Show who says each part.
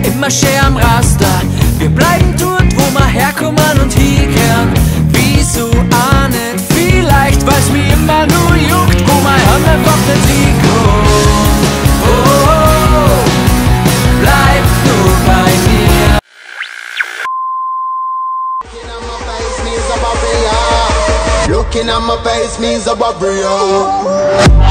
Speaker 1: immer schön am Raster. Wir bleiben dort, wo wir herkommen und hinkehren. Wieso auch nicht? Vielleicht, weil's mir immer nur juckt, wo mein Hand einfach nicht hinkommt. Oh, oh, oh, bleib nur bei mir.
Speaker 2: Looking at my face means a barrier.